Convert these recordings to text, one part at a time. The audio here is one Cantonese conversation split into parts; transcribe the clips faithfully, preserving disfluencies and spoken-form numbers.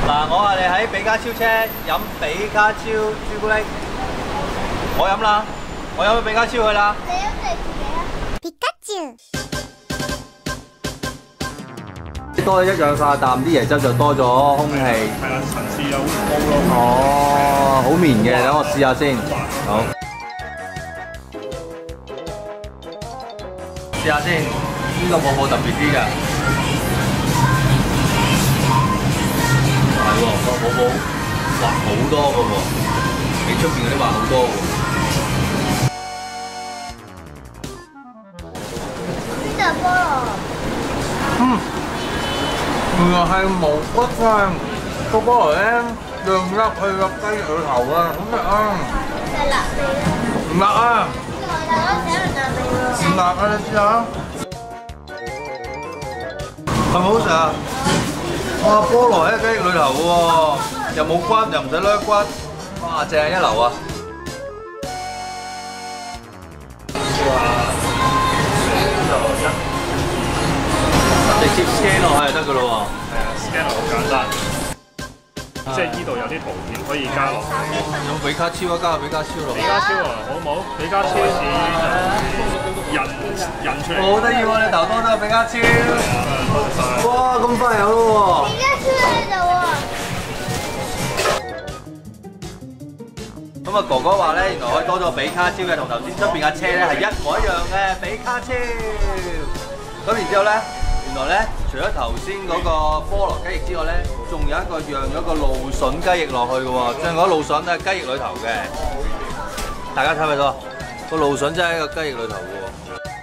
嗱，我話你喺比卡超車飲比卡超朱古力，我飲啦，我飲咗比卡超去啦。 你飲你自己啊！皮卡丘。 多一氧化氮，啲椰汁就多咗空氣。 係啦，層次又好高咯。 哦，好綿嘅，等我試下先。好，試下先，呢個泡泡特別啲㗎。係喎，個泡泡滑好多㗎喎，比出邊嗰啲滑好多喎。 呢隻菠蘿。 嗯。原來係無骨㗎，個菠蘿咧釀入去個雞裏頭啊，好食啊！ 係辣味啊！ 唔辣啊！ 大佬寫明辣味喎。 唔辣啊！你試下，係咪好食啊？哇！菠蘿喺雞翼裏頭喎，又冇骨，又唔使掠骨，哇！正一流啊！直接 scan 落去就得㗎咯喎。 係啊 ，scan 落好簡單，即係呢度有啲圖片可以加落。 用比卡超啊，加個比卡超落。 比卡超啊，好唔好？比卡超似就印印出嚟。 好得意喎！你頭多咗個比卡超。 多謝晒。 哇！咁快有咯喎！ 皮卡丘喺度喎。 咁啊，哥哥話咧，原來可以多咗個比卡超嘅，同頭先出邊架車咧係一模一樣嘅比卡超。咁然之後咧。原來咧，除咗頭先嗰個菠蘿雞翼之外咧，仲有一個釀咗個蘆筍雞翼落去嘅喎，將嗰蘆筍咧雞翼裏頭嘅，大家睇唔睇到？個蘆筍真係喺個雞翼裏頭嘅喎。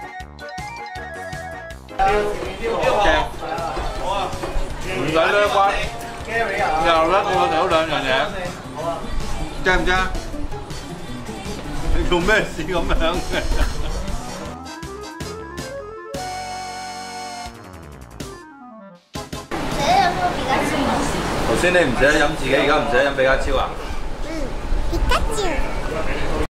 正，唔使掠骨，又甩我哋嗰兩樣嘢，正唔正？你做咩事咁樣嘅？頭先你唔捨得飲自己，而家唔捨得飲比卡超啊？ 嗯，皮卡丘。